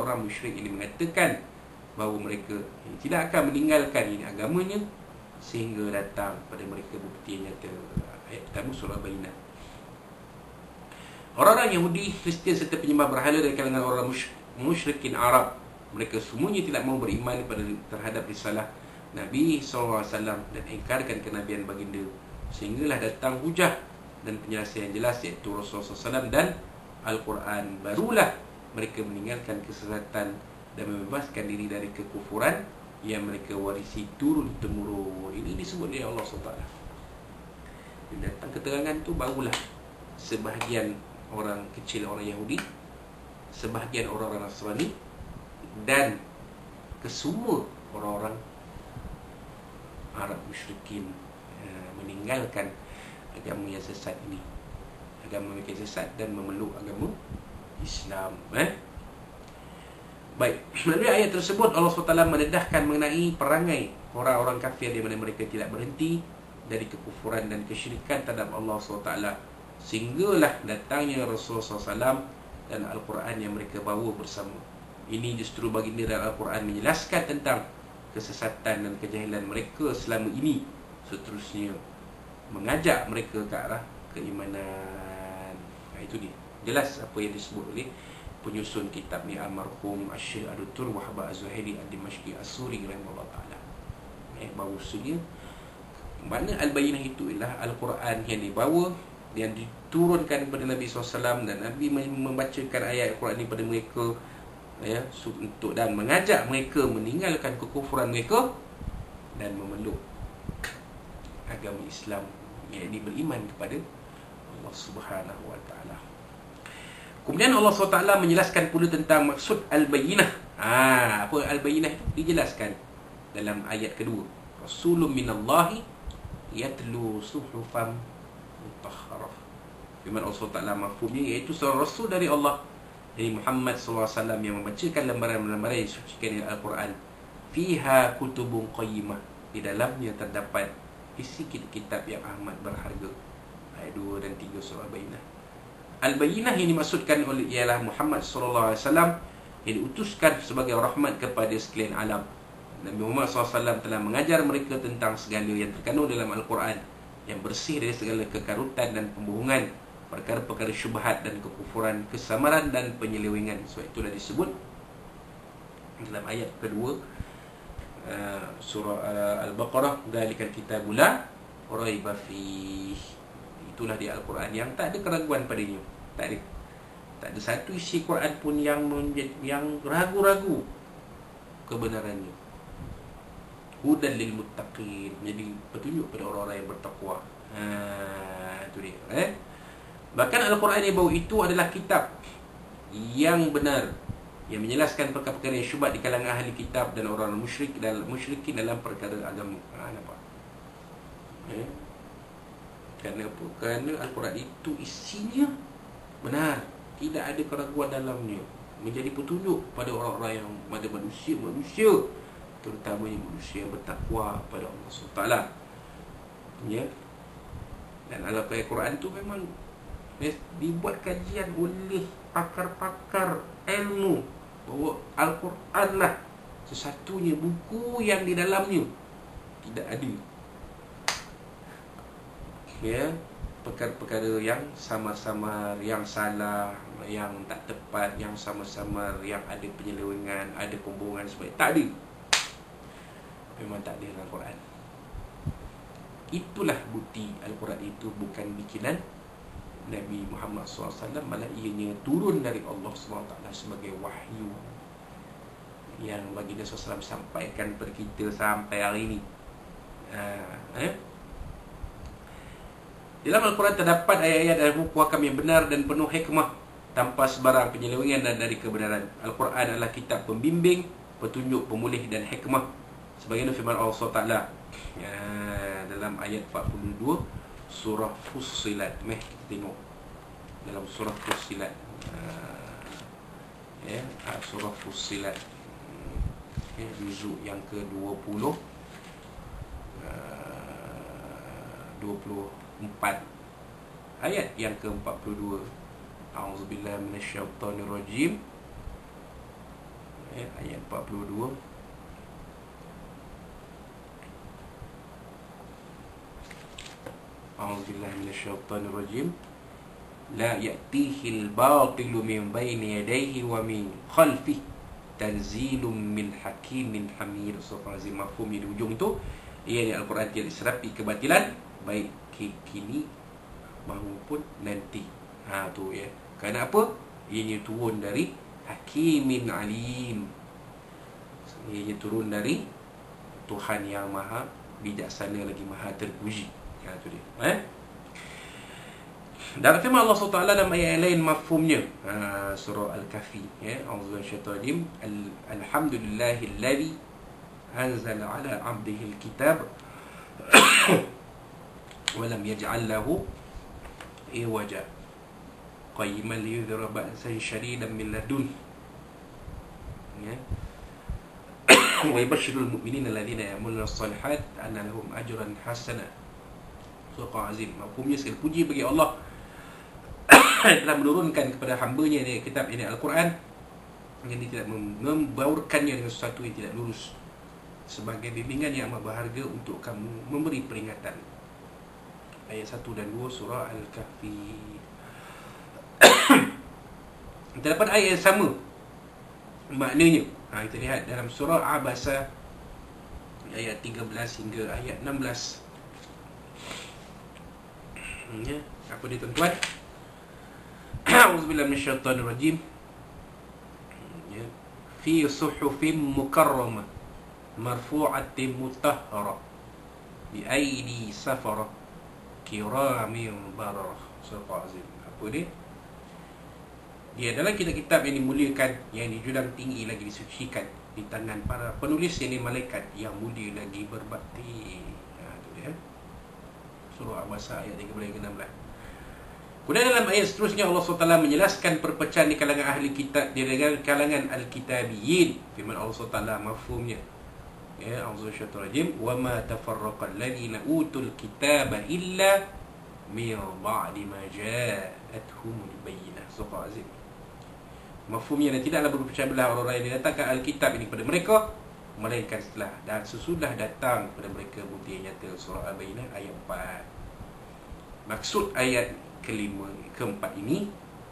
orang musyrik ini mengatakan bahawa mereka tidak akan meninggalkan ini agamanya sehingga datang pada mereka bukti yang nyata. Ayat pertama surah Al-Bayyinah. Orang-orang Yahudi, Kristian serta penyembah berhala dari kalangan orang musyrikin Arab, mereka semuanya tidak mau beriman terhadap risalah Nabi SAW dan ingkarkan kenabian baginda, sehinggalah datang hujah dan penjelasan yang jelas, iaitu Rasulullah SAW dan Al-Quran. Barulah mereka meninggalkan kesesatan dan membebaskan diri dari kekufuran yang mereka warisi turun-temurun. Ini disebut oleh Allah SWT. Bila datang keterangan tu, barulah sebahagian orang kecil, orang Yahudi, sebahagian orang-orang Nasrani, dan kesemua orang-orang Arab musyrikin meninggalkan agama yang sesat ini, agama mereka sesat, dan memeluk agama Islam. Baik, melalui ayat tersebut Allah SWT mendedahkan mengenai perangai orang-orang kafir di mana mereka tidak berhenti dari kekufuran dan kesyirikan terhadap Allah SWT, sehinggalah datangnya Rasulullah SAW dan Al-Quran yang mereka bawa bersama. Ini justru baginda dan Al-Quran menjelaskan tentang kesesatan dan kejahilan mereka selama ini, seterusnya mengajak mereka ke arah keimanan. Itu dia, jelas apa yang disebut oleh penyusun kitab ni, almarhum Asy-Syaikh Ad-Doktor Wahbah Az-Zuhaili Ad-Dimashqi As-Suri rahimahullah ta'ala. Bahawasanya mana Al-Bayyinah itu ialah Al-Quran yang dibawa, yang diturunkan kepada Nabi SAW, dan Nabi membacakan ayat Al-Quran ini kepada mereka, untuk dan mengajak mereka meninggalkan kekufuran mereka dan memeluk agama Islam, iaitu beriman kepada Allah Subhanahu wa taala. Kemudian Allah SWT menjelaskan pula tentang maksud Al-Bayyinah. Apa Al-Bayyinah itu? Dijelaskan dalam ayat kedua. Rasulun minallahi yatlu suhufan mutahharah. Firman Allah SWT mafhumnya iaitu seorang Rasul dari Allah, dari Muhammad SAW, yang membacakan lembaran-lembaran yang disucikan dari Al-Quran. Fiha kutubun qayyimah. Di dalamnya terdapat isi kitab yang amat berharga. Ayat 2 dan 3 surah Al-Bayyinah. Al-Bayyinah yang dimaksudkan oleh ialah Muhammad SAW yang diutuskan sebagai rahmat kepada sekalian alam. Nabi Muhammad SAW telah mengajar mereka tentang segala yang terkandung dalam Al-Quran, yang bersih dari segala kekarutan dan pembohongan, perkara-perkara syubhat dan kekufuran, kesamaran dan penyelewengan. Sebab itulah disebut dalam ayat kedua surah Al-Baqarah, dzalikal kitabul la raiba fihi. Itulah di Al-Quran yang tak ada keraguan padanya. Tak ada satu isi Quran pun yang ragu-ragu kebenarannya. Hudan lil muttaqin, jadi petunjuk pada orang-orang yang bertakwa. Itu dia. Bahkan Al-Quran yang baru itu adalah kitab yang benar, yang menjelaskan perkara-perkara yang syubhat di kalangan ahli kitab dan orang musyrikin dalam perkara agama. Nampak? Kerana apa? Kerana Al-Quran itu isinya benar, tidak ada keraguan dalamnya, menjadi petunjuk pada orang-orang yang, pada manusia, terutamanya manusia yang bertakwa pada Allah SWT. Dan Al-Quran itu memang dibuat kajian oleh pakar-pakar ilmu, bahawa Al-Quran lah sesatunya buku yang di dalamnya tidak ada perkara-perkara yang sama-sama yang salah, yang tak tepat, yang sama-sama yang ada penyelewengan, ada pembohongan, sebab tak ada. Memang tak ada dalam Al-Quran. Itulah bukti Al-Quran itu bukan bikinan Nabi Muhammad SAW, malah ianya turun dari Allah SWT sebagai wahyu yang baginda SAW sampaikan kepada kita sampai hari ini. Dalam Al-Quran terdapat ayat-ayat dan hukum yang benar dan penuh hikmah, tanpa sebarang penyelewengan dan dari kebenaran. Al-Quran adalah kitab pembimbing, petunjuk, pemulih dan hikmah, sebagaimana firman Allah SWT dalam ayat 42 surah Fussilat. Tengok dalam surah Fussilat, surah Fussilat, juzuk yang ke-20, 24, ayat yang ke-42. A'udzubillahi minasyaitonirrajim. ayat 42. A'udzubillahi minasyaitonir rajim. La ya'tihil batilu min baini yadayhi wa min khalfihi tanzilum min hakimin hamid. Surah Azim. Mafhum di ujung tu, ia Al-Quran tidak diserapi kebatilan baik kini maupun nanti. Tu ya. Kerana apa? Ianya turun dari hakimin alim. Ianya turun dari Tuhan yang maha bijaksana lagi maha terpuji. Tu dia. Dan firman Allah SWT dalam ayat lain mafhumnya. Surah Al-Kahfi, ya. Auzubillahi Alhamdulillahilladzi anzala ala 'abdihi al-kitab wa lam yaj'al lahu iwaja qayyiman liyudhira ba'san shadidan min ladun, ya. Wa yubashshirul mu'minina alladhina ya'maluna as-shalihat anna lahum ajran hasana. Surah Azim. Mafhumnya segala puji bagi Allah telah menurunkan kepada hamba-Nya ini kitab ini Al-Quran yang dia tidak membaurkannya dengan sesuatu yang tidak lurus, sebagai bimbingan yang amat berharga untuk kamu memberi peringatan. Ayat 1 dan 2 surah Al-Kahfi. Terdapat ayat yang sama maknanya. Kita lihat dalam surah Abasa ayat 13 hingga ayat 16. Ya, apa dia tuan-tuan? Auzubillahi minasyaitonir rajim. Ya. Fi suhufin mukarramah marfu'atin mutahharah bi aidi safara kiramin bararah. Surah Azim. Apa dia? Dia adalah kitab-kitab yang dimuliakan, yang dijunjung tinggi lagi disucikan di tangan para penulis, yang ini malaikat yang mulia lagi berbakti. Itu dia. Surah Abasa ayat 13-16. Kemudian dalam ayat seterusnya Allah SWT menjelaskan perpecahan di kalangan ahli kitab, di kalangan al-kitabiyin. Firman Allah SWT mafhumnya, ya, auzubillahi wa ma tafarraqal ladzina utul kitaba illa min ba'di ma ja'atuhumul bayyinah. Surah Azim. Mafhumnya, dan tidaklah berpecah belah orang-orang yang didatangkan al-kitab ini kepada mereka melainkan setelah dan sesudah datang kepada mereka bukti yang nyata. Surah Al-Bayyinah ayat 4. Maksud ayat keempat ini,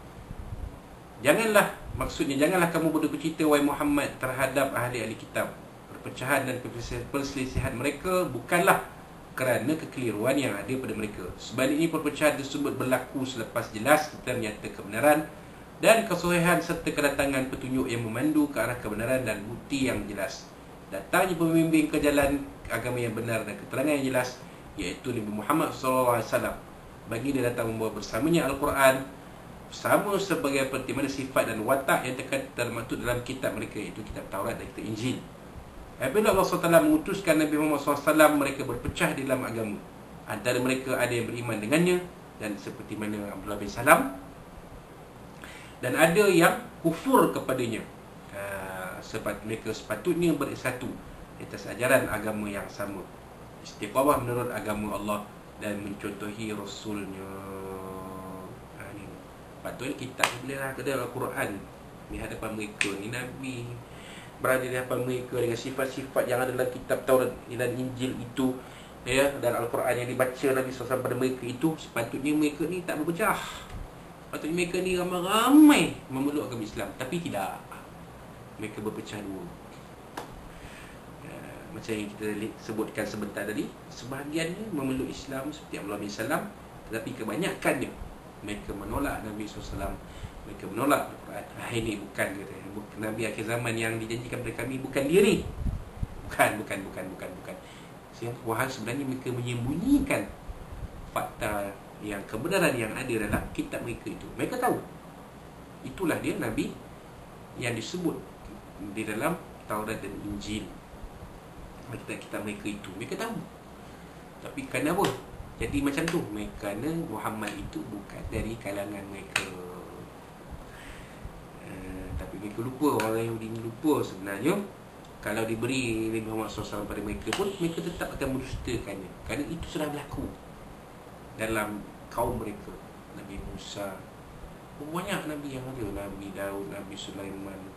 janganlah kamu berduka cita wahai Muhammad terhadap ahli-ahli kitab. Perpecahan dan perselisihan mereka bukanlah kerana kekeliruan yang ada pada mereka. Sebaliknya perpecahan tersebut berlaku selepas jelas ternyata kebenaran dan kesohihan serta kedatangan petunjuk yang memandu ke arah kebenaran dan bukti yang jelas. Datangnya pembimbing ke jalan agama yang benar dan keterangan yang jelas, iaitu Nabi Muhammad SAW. Bagi dia datang membawa bersamanya Al-Quran, sama sebagai seperti mana sifat dan watak yang termaktub dalam kitab mereka, iaitu kitab Taurat dan kitab Injil. Apabila Allah SWT mengutuskan Nabi Muhammad SAW, mereka berpecah di dalam agama. Antara mereka ada yang beriman dengannya, dan seperti mana Abdullah bin Salam, dan ada yang kufur kepadanya. Mereka sepatutnya bersatu atas ajaran agama yang sama, istiqamah menurut agama Allah dan mencontohi Rasulnya. Ni patutnya kita bolehlah ke dalam Al-Quran di hadapan mereka. Ni Nabi berada di hadapan mereka dengan sifat-sifat yang ada dalam kitab Taurat dan Injil itu, ya, dan Al-Quran yang dibaca Nabi SAW pada mereka itu. Sepatutnya mereka ni tak berpecah. Sepatutnya mereka ni ramai-ramai memeluk agama Islam. Tapi tidak, mereka berpecah dua. Macam yang kita sebutkan sebentar tadi, sebahagiannya memeluk Islam seperti Abdullah bin Salam, tetapi kebanyakannya mereka menolak Nabi SAW. Mereka menolak Al-Quran. Ini bukan, Nabi akhir zaman yang dijanjikan kepada kami bukan diri. Bukan. Sebenarnya mereka menyembunyikan fakta yang kebenaran yang ada dalam kitab mereka itu. Mereka tahu itulah dia Nabi yang disebut di dalam Taurat dan Injil. Kitab-kitab mereka itu mereka tahu. Tapi kerana apa jadi macam tu? Kerana Muhammad itu bukan dari kalangan mereka. Tapi mereka lupa, orang Yahudi ni lupa sebenarnya, kalau diberi Nabi Muhammad SAW pada mereka pun, mereka tetap akan mendustakannya. Kerana itu sudah berlaku dalam kaum mereka. Nabi Musa, banyak Nabi yang ada, Nabi Daud, Nabi Sulaiman,